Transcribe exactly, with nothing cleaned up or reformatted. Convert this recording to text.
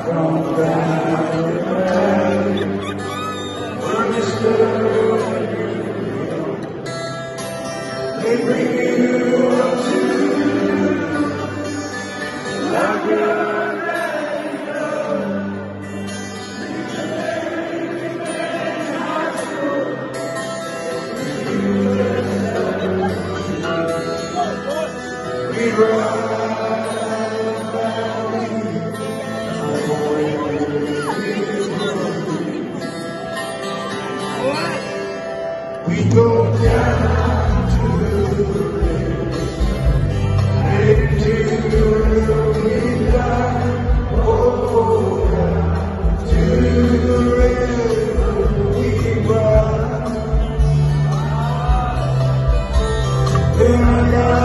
They bring you up to like a we We go down to the river, into the river we dive, oh, down to the river we ride. Then I got